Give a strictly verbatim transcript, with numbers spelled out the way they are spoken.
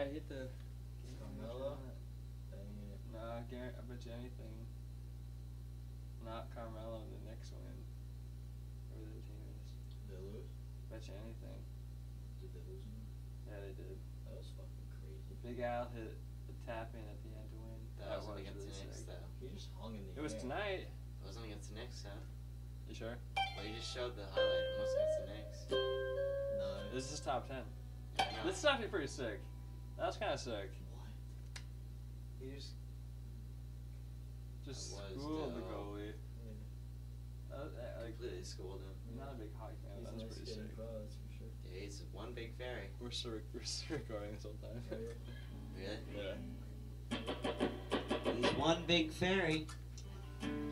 Yeah, he hit the. Carmelo? Dang it. Nah, I guarantee, I bet you anything. Not Carmelo, the Knicks win. Whoever the team is. Did they lose? Bet you anything. Did they lose? Yeah, they did. That was fucking crazy. Big Al hit the tap in at the end to win. That, that wasn't against really the Knicks, sick. though. He just hung in the It was air. tonight. It wasn't against the Knicks, huh? You sure? Well, you just showed the highlight. It wasn't against the Knicks. No. This is top ten. Yeah, I know. This is actually pretty sick. That was kind of sick. What? He just. Just That was schooled the dope. goalie. Yeah. Uh, uh, like, Completely schooled him. I'm not a big hockey fan, He's but a that was nice pretty getting sick. pro, that's for sure. Yeah, he's one big fairy. We're still, rec- we're still recording this whole time. Really? Yeah. He's one big fairy.